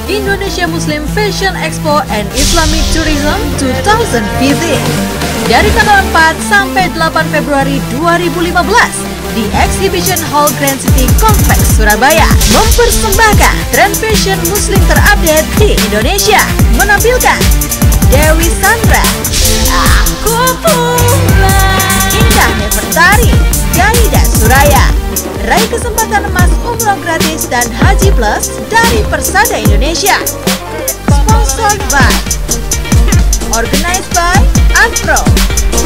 Indonesia Muslim Fashion Expo and Islamic Tourism 2015 dari tanggal 4 sampai 8 Februari 2015 di Exhibition Hall Grand City Kompleks Surabaya mempersembahkan tren fashion muslim terupdate di Indonesia, menampilkan Dewi Sandra, Aku Pulang, Indah Nefertari, Gaida Suraya. Raih kesempatan emas umroh gratis dan haji plus dari Persada Indonesia. Sponsored by, organized by Afro.